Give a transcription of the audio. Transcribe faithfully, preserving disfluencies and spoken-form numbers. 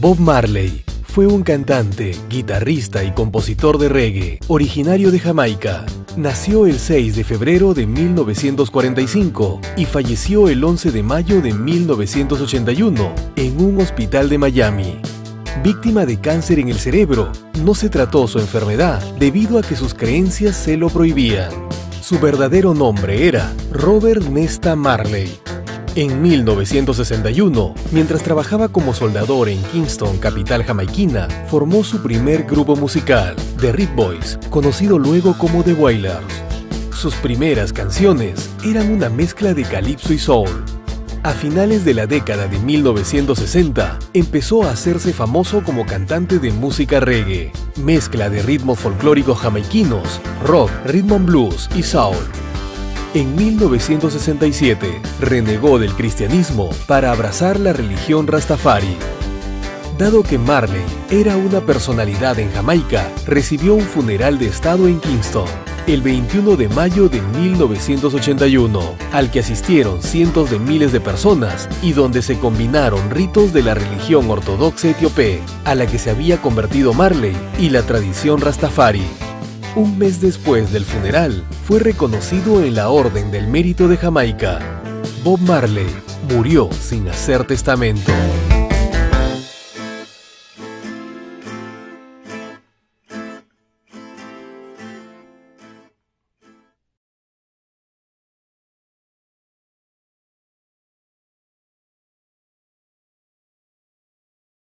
Bob Marley fue un cantante, guitarrista y compositor de reggae, originario de Jamaica. Nació el seis de febrero de mil novecientos cuarenta y cinco y falleció el once de mayo de mil novecientos ochenta y uno en un hospital de Miami. Víctima de cáncer en el cerebro, no se trató su enfermedad debido a que sus creencias se lo prohibían. Su verdadero nombre era Robert Nesta Marley. En mil novecientos sesenta y uno, mientras trabajaba como soldador en Kingston, capital jamaiquina, formó su primer grupo musical, The Red Boys, conocido luego como The Wailers. Sus primeras canciones eran una mezcla de calipso y soul. A finales de la década de mil novecientos sesenta, empezó a hacerse famoso como cantante de música reggae, mezcla de ritmos folclóricos jamaiquinos, rock, rhythm and blues y soul. En mil novecientos sesenta y siete, renegó del cristianismo para abrazar la religión Rastafari. Dado que Marley era una personalidad en Jamaica, recibió un funeral de estado en Kingston, el veintiuno de mayo de mil novecientos ochenta y uno, al que asistieron cientos de miles de personas y donde se combinaron ritos de la religión ortodoxa etíope, a la que se había convertido Marley, y la tradición Rastafari. Un mes después del funeral, fue reconocido en la Orden del Mérito de Jamaica. Bob Marley murió sin hacer testamento.